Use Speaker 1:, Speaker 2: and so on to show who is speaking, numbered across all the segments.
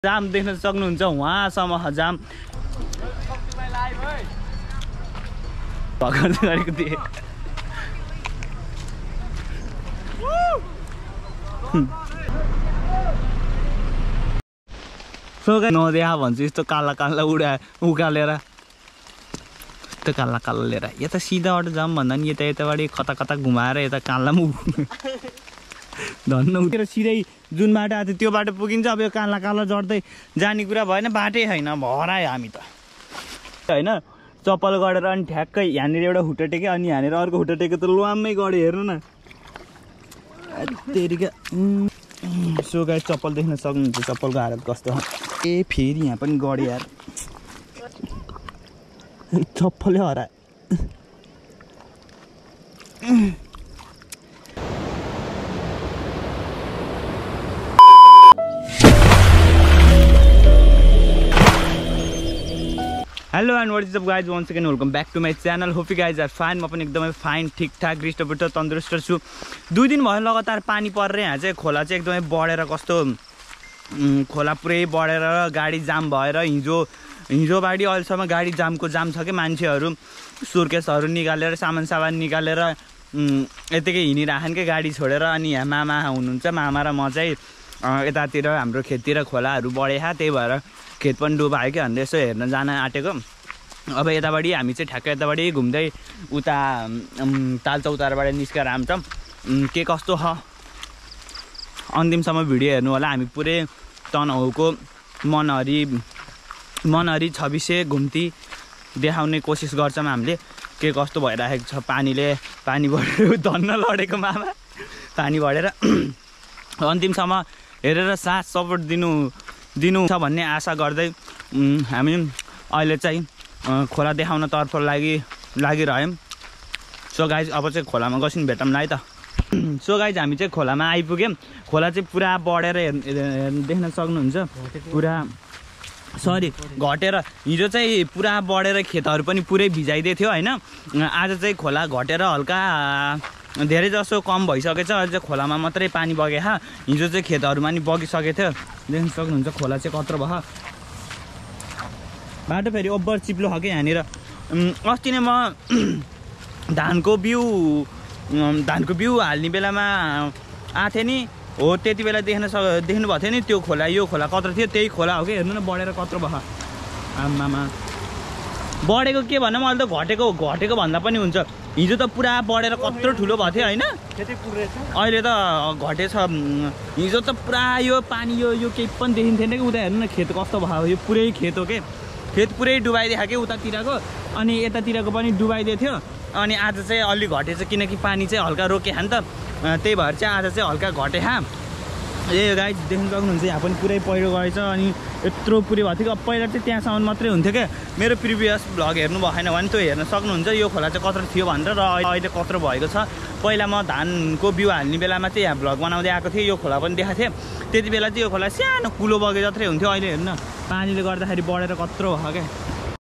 Speaker 1: जाम देख्न सक्नुहुन्छ वहाँसम्म जाम भर्खर गरेको थिएँ। नदेखा भन्छु यस्तो काला काला उकालेर यस्तो काला काला लिएर यता सिधा बाटो जाऊँ भन्दा नि यताबाट कता कता घुमाएर यता काला धन्न उठेर सिधै जुन बाटो आएको थियो त्यो बाटो पुगिन्छ। अब यो काला काला जड्दै जाने कुरा भएन, बाटै छैन, भरायो हामी त होइन। चप्पल गरेर अनि ठ्याक्कै यहाँनिर एउटा खुट्टा टेक्यो अनि यहाँनिर अर्को खुट्टा टेक्यो त लुवाम्मै गड्यो। हेर्नु न तेरिका। सो गाइस चप्पल देख्न सक्नुहुन्छ चप्पलको हालत कस्तो। ए फेरि यहाँ पनि गड्यो यार, चप्पलै हरायो। Hello and what is up guys, once again welcome back to my channel. Hope you guys are fine. म पनि एकदमै फाइन, ठिकठाक, हृष्टपुष्ट, तन्दुरुस्त छु। 2 दिन भयो लगातार पानी परेर यहाँ चाहिँ खोला चाहिँ एकदमै बढेर कस्तो खोला पुरै बढेर गाडी जाम भएर हिजोबाडी अहिलेसम्म गाडी जामको जाम छ कि मान्छेहरू सुर्केसहरू निकालेर सामान निकालेर यतिकै हिँडिराखन् कि गाडी छोडेर। अनि यहाँ मामा हुनुहुन्छ, मामा र म चाहिँ यतातिर हाम्रो खेततिर खोलाहरू बढेछ, त्यही भएर खेत पनि डुबायो कि भनेर यसो हेर्न जान आँटेको। अब यताबाट हामी चाहिँ ठ्याक्कै यताबाट घुम्दै उता तालचौतारबाट निस्केर आउँछौँ। के कस्तो छ अन्तिमसम्म भिडियो हेर्नु होला। हामी पुरै तनहुको मनहरी छबिसे घुम्ती देखाउने कोसिस गर्छौँ हामीले के कस्तो भइरहेको छ। पानी बढेर धन्न लडेको मामा पानी बढेर अन्तिमसम्म हेरेर साथ सपोर्ट दिनु छ भन्ने आशा गर्दै हामी अहिले चाहिँ खोला देखाउनतर्फ लागिरह्यौँ। सो गाइज अब चाहिँ खोलामा गइसिन भेटौँला है त। सो गाइज हामी चाहिँ खोलामा आइपुग्यौँ। खोला चाहिँ पुरा बढेर देख्न सक्नुहुन्छ, पुरा घटेर हिजो चाहिँ पुरा बढेर खेतहरू पनि पुरै भिजाइदिएको थियो होइन। आज चाहिँ खोला घटेर हल्का धेरै जसो कम भइसकेछ। अहिले चाहिँ खोलामा मात्रै पानी बगेछ। हिजो चाहिँ खेतहरूमा नि बगिसकेको थियो। देख्न सक्नुहुन्छ खोला चाहिँ कत्रो भयो। बाटो फेरि ओभर चिप्लो छ कि यहाँनिर। अस्ति नै म धानको बिउ हाल्ने बेलामा आएको थिएँ नि, हो त्यति बेला देख्नु भएको थियो नि त्यो खोला। यो खोला कत्रो थियो त्यही खोला हो कि। हेर्नु न बढेर कत्रो भयो आमामा। बढेको के भन्नु, अहिले त घटेको भन्दा पनि हुन्छ। हिजो त पुरा बढेर कत्रो ठुलो भएको थियो होइन, अहिले त घटेछ। हिजो त पुरा यो पानी यो केही पनि देखिन्थेन कि। उता हेर्नु न खेत कस्तो भयो, यो पुरै खेत हो कि। खेत पुरै डुबाइदिएको कि उतातिरको, अनि यतातिरको पनि डुबाइदिएको थियो। अनि आज चाहिँ अलि घटेछ किनकि पानी चाहिँ हल्का रोके नि त, त्यही भएर चाहिँ आज चाहिँ हल्का घटेछ। ए गाइज देख्न सक्नुहुन्छ यहाँ पनि पुरै पहिरो गएछ। अनि यत्रो पुरै भएको थियो कि पहिला चाहिँ त्यहाँसम्म मात्रै हुन्थ्यो क्या। मेरो प्रिभियस भ्लग हेर्नु भएन भने त्यो हेर्न सक्नुहुन्छ यो खोला चाहिँ कत्रो थियो भनेर, र अहिले कत्रो भएको छ। पहिला म धानको बिउ हाल्ने बेलामा चाहिँ यहाँ भ्लग बनाउँदै आएको थिएँ, यो खोला पनि देखाएको थिएँ। त्यति बेला चाहिँ यो खोला सानो कुलो बगे जत्रै हुन्थ्यो। अहिले हेर्नु न पानीले गर्दाखेरि बढेर कत्रो भयो क्या।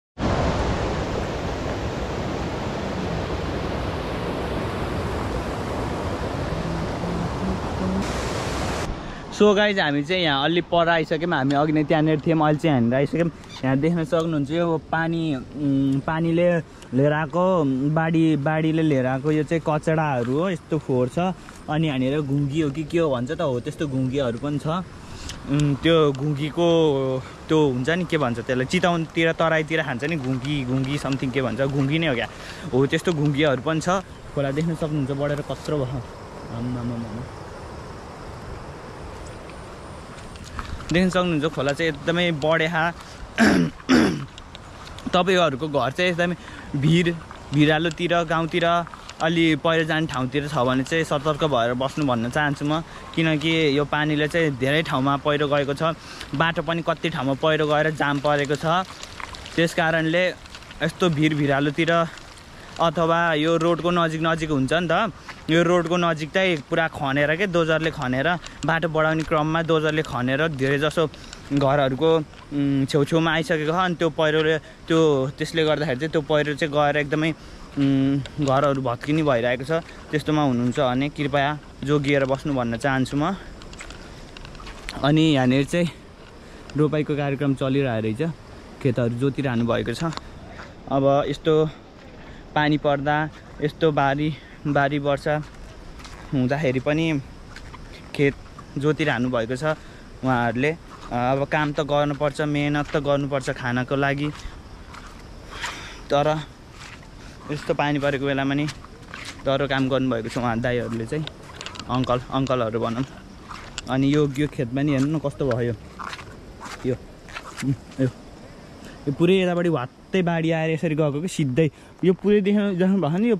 Speaker 1: सो गाइज हामी चाहिँ यहाँ अलि पर आइसक्यौँ। हामी अघि नै त्यहाँनिर थियौँ, अहिले चाहिँ यहाँनिर आइसक्यौँ। यहाँ देख्न सक्नुहुन्छ यो पानीले लिएर आएको बाढीले लिएर आएको यो चाहिँ कचडाहरू हो, यस्तो फोहोर छ। अनि यहाँनिर घुङ्गी हो कि के हो भन्छ त, हो त्यस्तो घुङ्गीहरू पनि छ। त्यो घुङ्गीको त्यो हुन्छ नि के भन्छ त्यसलाई, चितवनतिर तराईतिर खान्छ नि घुङ्गी समथिङ के भन्छ, घुङ्गी नै हो क्या, हो त्यस्तो घुङ्गीहरू पनि छ। खोला देख्न सक्नुहुन्छ बढेर कत्रो भयो आम्मामा। देख्न सक्नुहुन्छ खोला चाहिँ एकदमै बढेछ। तपाईँहरूको घर चाहिँ एकदमै भिरालोतिर गाउँतिर अलि पहिरो जाने ठाउँतिर छ भने चाहिँ सतर्क भएर बस्नु भन्न चाहन्छु म। किनकि यो पानीले चाहिँ धेरै ठाउँमा पहिरो गएको छ, बाटो पनि कति ठाउँमा पहिरो गएर जाम परेको छ। त्यस कारणले यस्तो भिरालोतिर अथवा यो रोडको नजिक हुन्छ नि त, यो रोडको नजिक चाहिँ पुरा खनेर के डोजरले खनेर बाटो बढाउने क्रममा डोजरले खनेर धेरै जसो घरहरूको छेउछेउमा आइसकेको छ। अनि त्यो पहिरोले त्यसले गर्दाखेरि चाहिँ त्यो पहिरो चाहिँ गएर एकदमै घरहरू भत्किने भइरहेको छ। त्यस्तोमा हुनुहुन्छ भने कृपया जोगिएर बस्नु भन्न चाहन्छु म। अनि यहाँनिर चाहिँ रोपाइको कार्यक्रम चलिरहेको रहेछ खेतहरू जोतिरहनु भएको छ अब यस्तो पानी पर्दा यस्तो बारी वर्षा हुँदाखेरि पनि खेत जोतिरहनु भएको छ उहाँहरूले अब काम त गर्नुपर्छ मेहनत त गर्नुपर्छ खानको लागि तर यस्तो पानी परेको बेलामा नि डह्रो काम गर्नुभएको छ उहाँ दाइहरूले चाहिँ अङ्कलहरू भनौँ अनि यो खेतमा नि हेर्नु न कस्तो भयो यो पुरै यतापट्टि भत्तै बाढी आएर यसरी गएको कि सिधै यो पुरै देख्नु भयो नि यो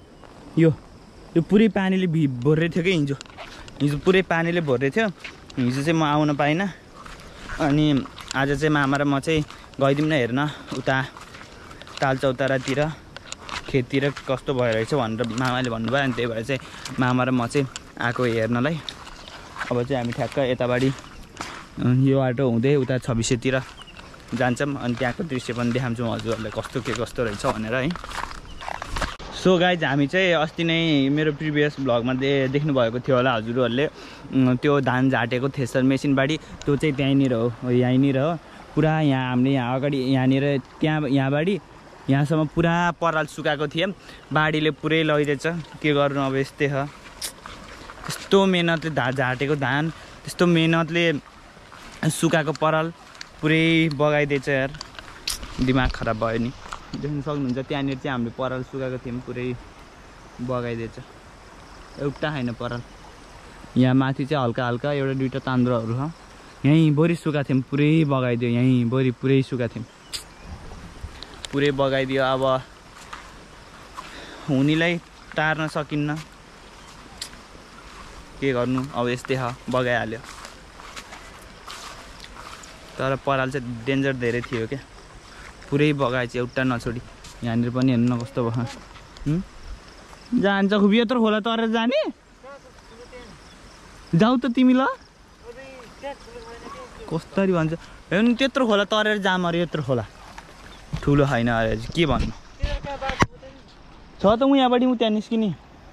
Speaker 1: पुरै पानीले भोर्रे थियो कि हिजो पुरै पानीले भोर्रे थियो हिजो चाहिँ म आउन पाइनँ अनि आज चाहिँ मामा र म चाहिँ गइदिउँ न हेर्न उता तालचौतारातिर खेततिर कस्तो भइरहेछ भनेर मामाले भन्नुभयो अनि त्यही भएर चाहिँ मामा र म चाहिँ आएको हेर्नलाई अब चाहिँ हामी ठ्याक्क यताबाडी यो बाटो हुँदै उता 26तिर जान्छौँ अनि त्यहाँको दृश्य पनि देखाउँछौँ हजुरहरूलाई कस्तो रहेछ भनेर है सो गाइज हामी चाहिँ अस्ति नै मेरो प्रिभियस भ्लगमा देख्नुभएको थियो होला हजुरहरूले त्यो धान झाटेको थ्रेसर मेसिन बाडी त्यो चाहिँ त्यहीँनिर हो यहीँनिर हो पुरा यहाँ हामीले यहाँ अगाडि यहाँनिर यहाँ बाडी यहाँसम्म पुरा पराल सुकाएको थिएँ बाढीले पुरै लैदिएछ के गर्नु अब यस्तै हो त्यस्तो मेहनतले झाटेको धान त्यस्तो मेहनतले सुकाएको पराल पुरै बगाइदिएछ यार दिमाग खराब भयो नि देख्न सक्नुहुन्छ त्यहाँनिर चाहिँ हामीले पराल सुकाएको थियौँ पुरै बगाइदिएछ एउटा छैन पराल यहाँ माथि चाहिँ हल्का हल्का एउटा दुईवटा तान्द्रोहरू छ यहीँ बोरी सुकाएको थियौँ पुरै बगाइदियो यहीँ बोरी पुरै सुकाएको थियौँ पुरै बगाइदियो अब हुनेलाई टार्न सकिन्न के गर्नु अब यस्तै हो बगाइहाल्यो तर पराल चाहिँ डेन्जर धेरै थियो क्या पुरै बगाएछ एउटा नछोडी यहाँनिर पनि हेर्नु न कस्तो भयो जान्छ खुब यत्रो खोला तरेर जाने जाऊ त तिमी ल कस्तरी भन्छ हेर्नु त्यत्रो खोला तरेर जाम अरे यत्रो खोला ठुलो छैन अरे के भन्नु छ त म यहाँबाट त्यहाँ निस्किने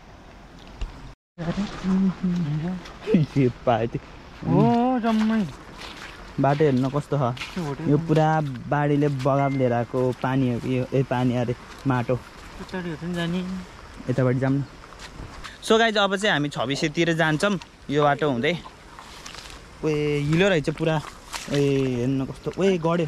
Speaker 1: बाटो हेर्नु कस्तो छ यो पुरा बाढीले बगाम लिएर आएको पानी हो कि पानी अरे माटो यताबाट जाऊँ न सो गाइज अब चाहिँ हामी 26तिर जान्छौँ यो बाटो हुँदै ओए हिलो रहेछ पुरा ए हेर्नु कस्तो ओए गड्यो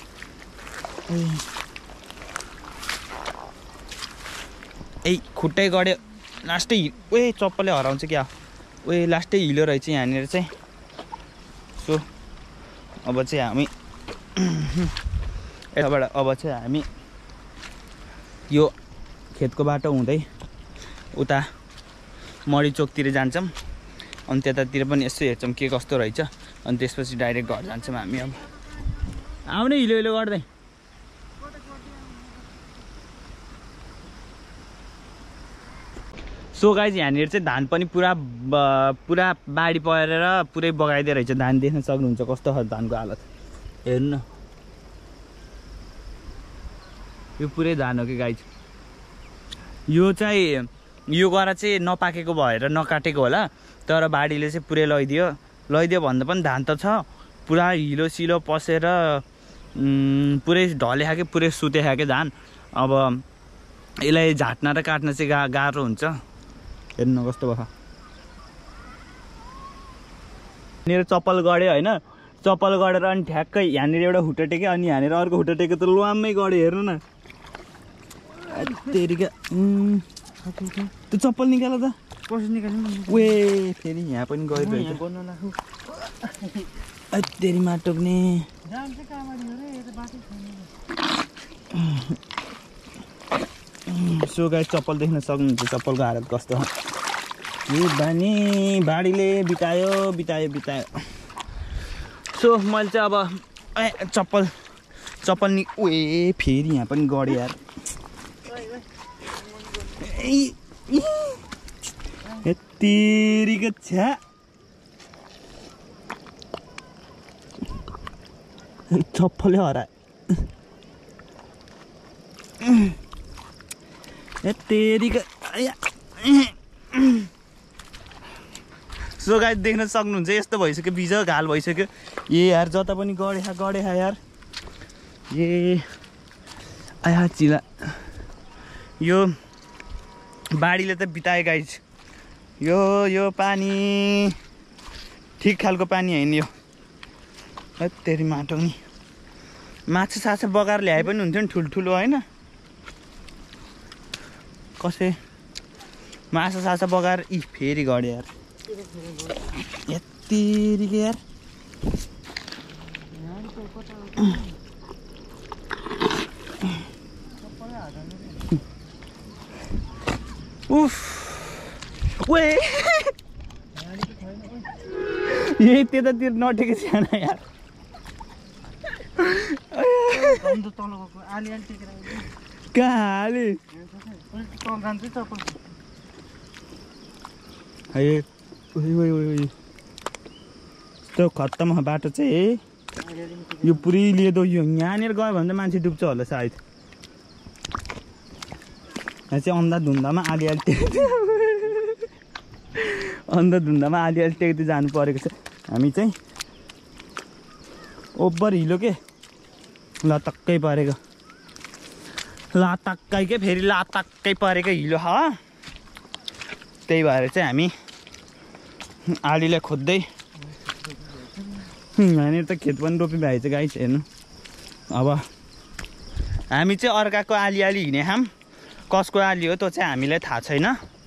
Speaker 1: ए खुट्टै गड्यो लास्टै ओए चप्पलले हराउँछ क्या ओए लास्टै हिलो रहेछ यहाँनिर चाहिँ सो अब चाहिँ हामी यताबाट अब चाहिँ हामी यो खेतको बाटो हुँदै उता मडी चोकतिर जान्छौँ अनि त्यतातिर पनि यसो हेर्छौँ के कस्तो रहेछ अनि त्यसपछि डाइरेक्ट घर जान्छौँ हामी अब आउने हिलो हिलो गर्दै सो गाइज यहाँनिर चाहिँ धान पनि पुरा बाढी परेर पुरै बगाइदिएर रहेछ धान देख्न सक्नुहुन्छ कस्तो छ धानको हालत हेर्नु न यो पुरै धान हो कि गाइज यो चाहिँ यो गरा चाहिँ नपाकेको भएर नकाटेको होला तर बाढीले चाहिँ पुरै लैदियो भन्दा पनि धान त छ पुरा हिलो सिलो पसेर पुरै ढलेखा कि पुरै सुतेखा कि धान अब यसलाई झाट्न र काट्न चाहिँ गाह्रो हुन्छ हेर्नु कस्तो भयो यहाँनिर चप्पल गड्यो होइन चप्पल गडेर अनि ठ्याक्कै यहाँनिर एउटा खुट्टा टेक्यो अनि यहाँनिर अर्को खुट्टा टेक्यो त लुवामै गड्यो हेर्नु न तेरिका त्यो चप्पल निकाल त कसरी निकाल्नु वे फेरि यहाँ पनि गइरहेछ तेरी माटोक्ने सो गाइस चप्पल देख्न सक्नुहुन्छ चप्पलको हालत कस्तो छ यो बाढीले बितायो सो मैले चाहिँ अब चप्पल नि ओए फेरि यहाँ पनि गड्यो यार तेरीको छ्या चप्पलै हरायो तेरीको सो गाइस देख्न सक्नुहुन्छ यस्तो भइसक्यो बिजो घाल भइसक्यो ए यार जता पनि गडे यार ए आया चिला यो बाढीले त बिताए गाइस यो पानी ठिक खालको पानी हैन यो तेरी माटो नि माछा साछा बगाएर ल्याए पनि हुन्थ्यो नि ठुल्ठुलो हैन कसै माछा साछा बगाएर फेरि गड्यो यार यत्तिरी यार उफ वे यही त्यतातिर नटेको छैन यार कहाँ हाले यस्तो खत्तम बाटो चाहिँ यो पुरै लिँदो यो यहाँनिर गयो भने त मान्छे डुब्छ होला सायद यहाँ चाहिँ अन्धाधुन्दामा आलिआली टेक्दै जानु परेको छ हामी चाहिँ ओभर हिलो के लतक्कै परेको फेरि लतक्कै परेको हिलो ह त्यही भएर चाहिँ हामी आलीलाई खोज्दै यहाँनिर त खेत पनि रोपी भएछ गाइस हेर्नु अब हामी चाहिँ अर्काको आली हिँडे खाम कसको आली हो त्यो चाहिँ हामीलाई थाहा छैन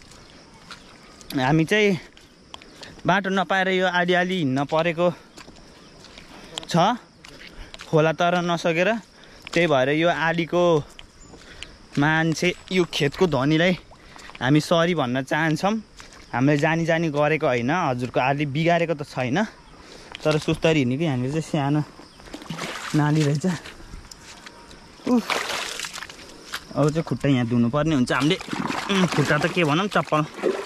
Speaker 1: हामी चाहिँ बाटो नपाएर यो आली हिँड्न परेको छ खोला तर नसकेर त्यही भएर यो आलीको मान्छे यो खेतको धनीलाई हामी सरी भन्न चाहन्छौँ हामीले जानी गरेको होइन हजुरको आली बिगारेको त छैन तर सुस्तरी हिँडेको यहाँनिर चाहिँ सानो नाली रहेछ अब चाहिँ खुट्टा यहाँ धुनुपर्ने हुन्छ हामीले खुट्टा त के भनौँ चप्पल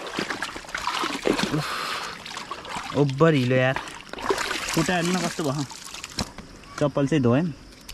Speaker 1: ओभर हिलो यार खुट्टा हेर्नु कस्तो भयो चप्पल चाहिँ धोएँ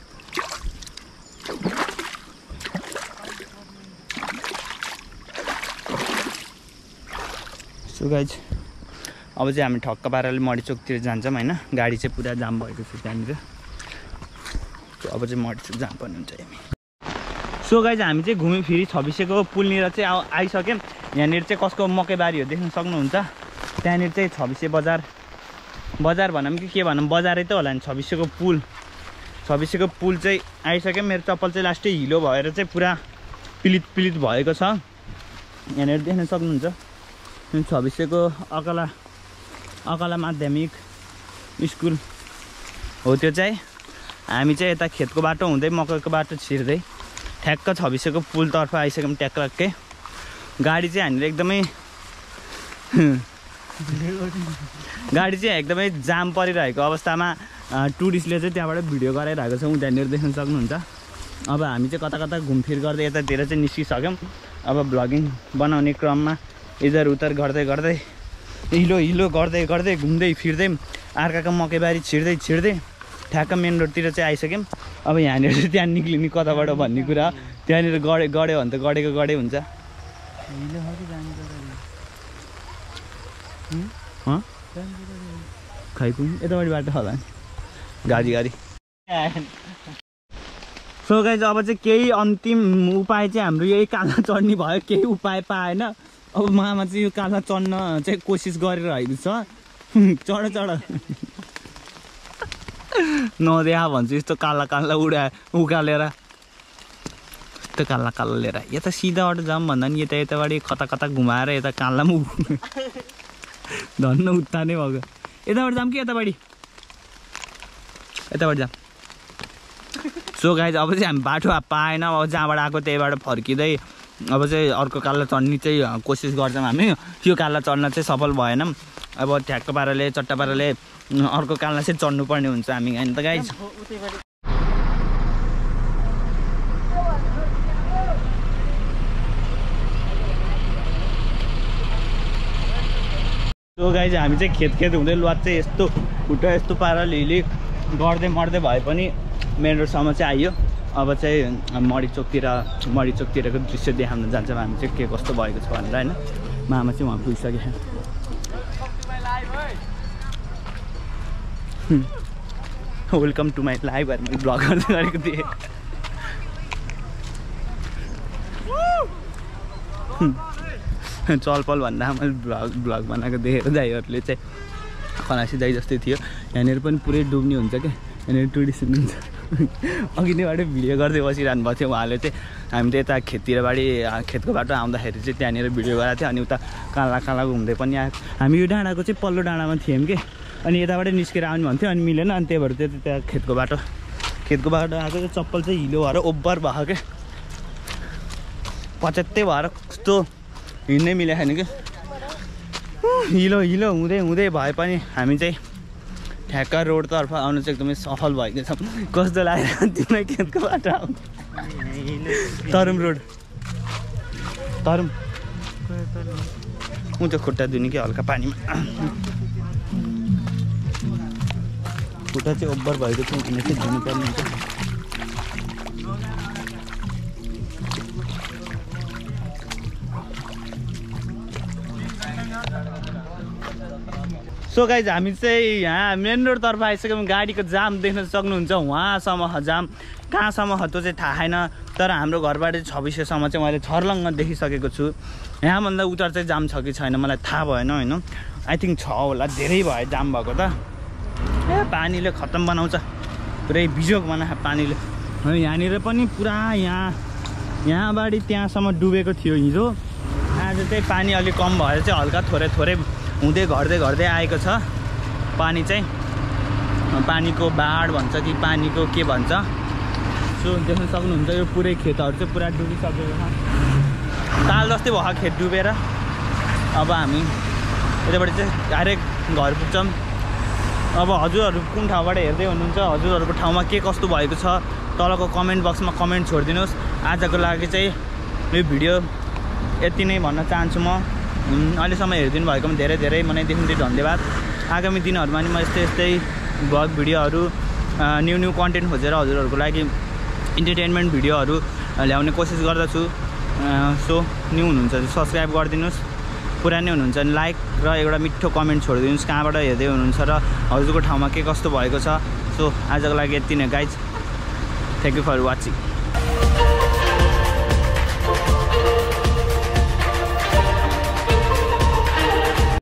Speaker 1: सो गाइज अब चाहिँ हामी ठक्क पाराले मडीचोकतिर जान्छौँ होइन गाडी चाहिँ पुरा जाम भएको छ त्यहाँनिर अब चाहिँ मडीचोक जानुपर्ने हुन्छ हामी सो गाइज हामी चाहिँ घुमिफिरी छब्बिसेको पुलनिर चाहिँ आइसक्यौँ यहाँनिर चाहिँ कसको मकैबारी हो देख्न सक्नुहुन्छ त्यहाँनिर चाहिँ छब्बिसे बजार भनौँ कि के भनौँ बजारै त होला नि छब्बिसेको पुल चाहिँ आइसक्यो मेरो चप्पल चाहिँ लास्टै हिलो भएर चाहिँ पुरा पिलित भएको छ यहाँनिर देख्न सक्नुहुन्छ छब्बिसेको अकला माध्यमिक स्कुल हो त्यो चाहिँ हामी चाहिँ यता खेतको बाटो हुँदै मकैको बाटो छिर्दै ठ्याक्क छब्बिसेको पुलतर्फ आइसक्यौँ ट्याक्कै गाडी चाहिँ हामीले एकदमै जाम परिरहेको अवस्थामा टुरिस्टले चाहिँ त्यहाँबाट भिडियो गराइरहेको छ त्यहाँनिर देख्न सक्नुहुन्छ अब हामी चाहिँ कता घुमफिर गर्दै यतातिर चाहिँ निस्किसक्यौँ अब भ्लगिङ बनाउने क्रममा इधर उधर गर्दै हिलो गर्दै घुम्दै फिर्दै अर्काको मकैबारी छिर्दै ठ्याक्क मेन रोडतिर चाहिँ आइसक्यौँ अब यहाँनिर चाहिँ त्यहाँ निक्लिने कताबाट भन्ने कुरा त्यहाँनिर गड्यो भने त गडे हुन्छ खैपुङ यतापट्टि बाटो होला नि गाडी सो गाइज अब चाहिँ केही अन्तिम उपाय चाहिँ हाम्रो यही काला चढ्ने भयो केही उपाय पाएन अब मामा चाहिँ यो काला चढ्न चाहिँ कोसिस गरिरहेको छ चढ नदेखा भन्छु यस्तो काला उकालेर यस्तो काला लिएर यता सिधाबाट जाऊँ भन्दा नि यताबाट कता घुमाएर यता काला पनि धन्न उत्ता नै भएको यताबाट जाऊँ कि यताबाट जाऊँ सो गाइज अब चाहिँ हामी बाटो पाएन अब जहाँबाट आएको त्यहीबाट फर्किँदै अब चाहिँ अर्को काला चढ्ने चाहिँ कोसिस गर्छौँ हामी त्यो काला चढ्न चाहिँ सफल भएन अब ठ्याक्क पाराले चट्टा पाराले अर्को कालमा चाहिँ चढ्नुपर्ने हुन्छ हामी हैन त गाइज सो गाइज हामी चाहिँ खेत हुँदै लुवात चाहिँ यस्तो खुट्टा यस्तो पाराले हिली गर्दै मर्दै भए पनि मेन रोडसम्म चाहिँ आइयो अब चाहिँ मडीचोकतिरको दृश्य देखाउन जान्छौँ हामी चाहिँ के कस्तो भएको छ भनेर हैन मामा चाहिँ वहाँ पुगिसक्यो वेलकम टु माई लाइभहरू मैले ब्लग गर्दै गरेको थिएँ। चलपल भन्दा मैले ब्लग बनाएको देखेर दाइहरूले चाहिँ खलासी दाइ जस्तै थियो। यहाँनिर पनि पुरै डुब्ने हुन्छ क्या, यहाँनिर टुरिस्ट हुनुहुन्छ। अघि नैबाट भिडियो गर्दै बसिरहनु भएको थियो उहाँले चाहिँ। हामी त यता खेतको बाटो आउँदाखेरि चाहिँ त्यहाँनिर भिडियो गराएको थियो। अनि उता काला काला घुम्दै पनि आएको। हामी यो डाँडाको चाहिँ पल्लो डाँडामा थियौँ कि, अनि यताबाट निस्केर आउनु भन्थ्यो, अनि मिलेन। अनि त्यही भएर चाहिँ त्यहाँ खेतको बाटो आएको चाहिँ चप्पल चाहिँ हिलो भएर ओभर भयो क्या, पचत्तै भएर कस्तो हिँड्नै मिलेको छैन कि। हिलो हुँदै भए पनि हामी चाहिँ ठ्याक्क रोडतर्फ आउनु चाहिँ एकदमै सफल भएको छ। कस्तो लाग्यो तिमीलाई खेतको बाटो आउनु? तरुम रोड तरुम ऊ त्यो खुट्टा धुने कि हल्का पानीमा खुट्टा चाहिँ ओभर भएको थियो, भने चाहिँ धुनुपर्ने हुन्छ। सो गाइज हामी चाहिँ यहाँ मेन रोडतर्फ आइसक्यौँ। गाडीको जाम देख्न सक्नुहुन्छ, वहाँसम्म जाम, कहाँसम्म त्यो चाहिँ थाहा छैन। तर हाम्रो घरबाट 2600सम्म चाहिँ मैले छर्लङ्ग देखिसकेको छु। यहाँभन्दा उता चाहिँ जाम छ कि छैन मलाई थाहा भएन होइन। आई थिङ्क छ होला, धेरै भयो जाम भएको त। पानीले खत्तम बनाउँछ, पुरै बिजोग बनाएको पानीले। यहाँनिर पनि पुरा यहाँबाट त्यहाँसम्म डुबेको थियो हिजो। आज चाहिँ पानी अलिक कम भएर चाहिँ हल्का थोरै हुँदै घट्दै आएको छ पानी चाहिँ। पानीको बाढ भन्छ कि पानीको के भन्छ। सो देख्न सक्नुहुन्छ यो पुरै खेतहरू चाहिँ पुरा डुबिसकेको छ। ताल जस्तै भयो खेत डुबेर। अब हामी यताबाट चाहिँ डाइरेक्ट घर पुग्छौँ। अब हजुरहरू कुन ठाउँबाट हेर्दै हुनुहुन्छ, हजुरहरूको ठाउँमा के कस्तो भएको छ तलको कमेन्ट बक्समा कमेन्ट छोडिदिनुहोस्। आजको लागि चाहिँ यो भिडियो यति नै भन्न चाहन्छु म। अहिलेसम्म हेरिदिनु भएकोमा धेरै मनैदेखि धन्यवाद। आगामी दिनहरूमा नि म यस्तै ब्लग भिडियोहरू न्यू कन्टेन्ट खोजेर हजुरहरूको लागि इन्टरटेनमेन्ट भिडियोहरू ल्याउने कोसिस गर्दछु। सो न्यू हुनुहुन्छ सब्सक्राइब गरिदिनुहोस्, पुरानै हुनुहुन्छ भने लाइक र एउटा मिठो कमेन्ट छोडिदिनुहोस् कहाँबाट हेर्दै हुनुहुन्छ र हजुरको ठाउँमा के कस्तो भएको छ। सो आजको लागि यति नै guys, thank you for watching.